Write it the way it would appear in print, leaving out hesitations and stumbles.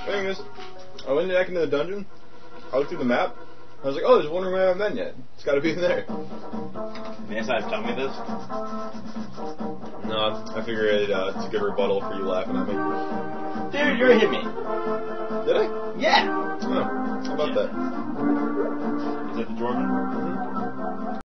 Thing is, I went back into the dungeon. I looked through the map. I was like, oh, there's one room I haven't been yet. It's got to be in there. You guys tell me this? No, I figured it's a good rebuttal for you laughing at me. Dude, you hit me. Did I? Yeah. Oh, how about that? Is it the dwarven? Mm-hmm.